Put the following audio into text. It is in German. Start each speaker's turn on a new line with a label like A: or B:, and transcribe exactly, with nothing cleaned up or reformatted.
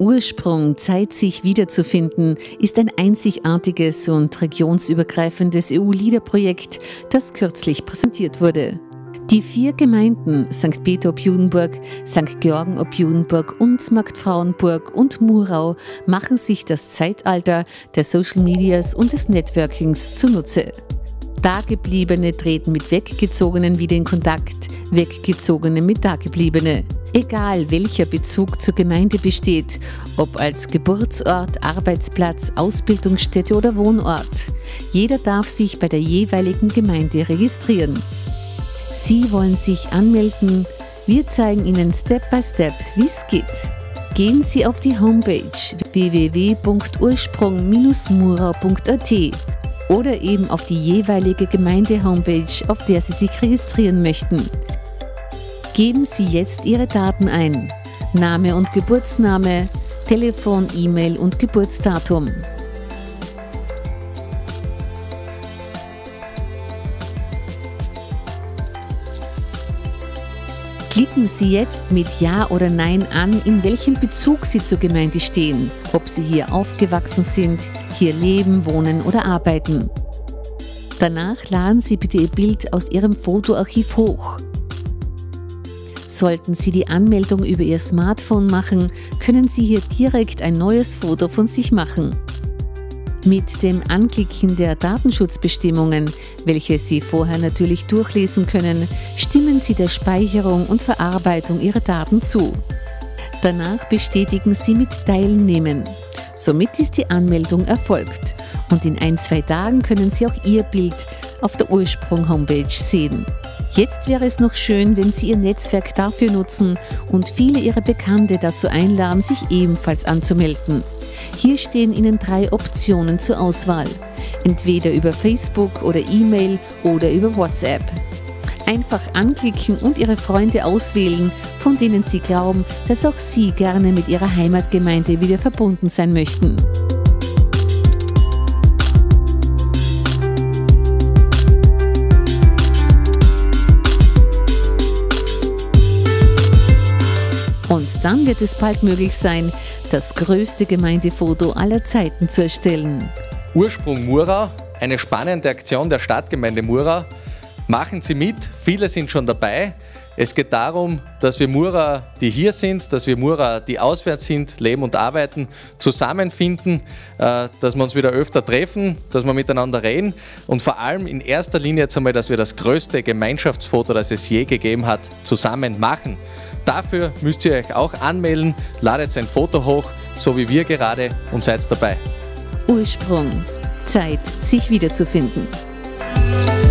A: Ursprung, Zeit, sich wiederzufinden, ist ein einzigartiges und regionsübergreifendes E U-Liederprojekt, das kürzlich präsentiert wurde. Die vier Gemeinden Sankt Peter ob Judenburg, Sankt Georgen ob Judenburg und Marktfrauenburg und Murau machen sich das Zeitalter der Social Medias und des Networkings zunutze. Dagebliebene treten mit Weggezogenen wieder in Kontakt, Weggezogene mit Dagebliebene. Egal welcher Bezug zur Gemeinde besteht, ob als Geburtsort, Arbeitsplatz, Ausbildungsstätte oder Wohnort, jeder darf sich bei der jeweiligen Gemeinde registrieren. Sie wollen sich anmelden, wir zeigen Ihnen Step by Step, wie es geht. Gehen Sie auf die Homepage w w w punkt ursprung Bindestrich murau punkt a t oder eben auf die jeweilige Gemeinde-Homepage, auf der Sie sich registrieren möchten. Geben Sie jetzt Ihre Daten ein: Name und Geburtsname, Telefon, E-Mail und Geburtsdatum. Klicken Sie jetzt mit Ja oder Nein an, in welchem Bezug Sie zur Gemeinde stehen, ob Sie hier aufgewachsen sind, hier leben, wohnen oder arbeiten. Danach laden Sie bitte Ihr Bild aus Ihrem Fotoarchiv hoch. Sollten Sie die Anmeldung über Ihr Smartphone machen, können Sie hier direkt ein neues Foto von sich machen. Mit dem Anklicken der Datenschutzbestimmungen, welche Sie vorher natürlich durchlesen können, stimmen Sie der Speicherung und Verarbeitung Ihrer Daten zu. Danach bestätigen Sie mit Teilnehmen. Somit ist die Anmeldung erfolgt und in ein, zwei Tagen können Sie auch Ihr Bild auf der Ursprung-Homepage sehen. Jetzt wäre es noch schön, wenn Sie Ihr Netzwerk dafür nutzen und viele Ihrer Bekannte dazu einladen, sich ebenfalls anzumelden. Hier stehen Ihnen drei Optionen zur Auswahl, entweder über Facebook oder E-Mail oder über WhatsApp. Einfach anklicken und Ihre Freunde auswählen, von denen Sie glauben, dass auch Sie gerne mit Ihrer Heimatgemeinde wieder verbunden sein möchten. Und dann wird es bald möglich sein, das größte Gemeindefoto aller Zeiten zu erstellen.
B: Ursprung Murau, eine spannende Aktion der Stadtgemeinde Murau. Machen Sie mit, viele sind schon dabei. Es geht darum, dass wir Murauer, die hier sind, dass wir Murauer, die auswärts sind, leben und arbeiten, zusammenfinden, dass wir uns wieder öfter treffen, dass wir miteinander reden und vor allem in erster Linie jetzt einmal, dass wir das größte Gemeinschaftsfoto, das es je gegeben hat, zusammen machen. Dafür müsst ihr euch auch anmelden, ladet ein Foto hoch, so wie wir gerade, und seid dabei.
A: Ursprung. Zeit, sich wiederzufinden.